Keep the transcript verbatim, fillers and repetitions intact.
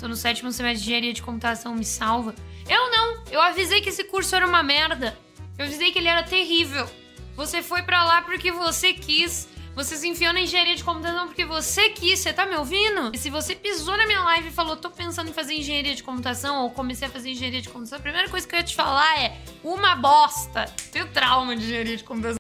Tô no sétimo semestre de engenharia de computação, me salva. Eu não, eu avisei que esse curso era uma merda. Eu avisei que ele era terrível. Você foi pra lá porque você quis. Você se enfiou na engenharia de computação porque você quis. Você tá me ouvindo? E se você pisou na minha live e falou, tô pensando em fazer engenharia de computação, ou comecei a fazer engenharia de computação, a primeira coisa que eu ia te falar é uma bosta. Tenho trauma de engenharia de computação.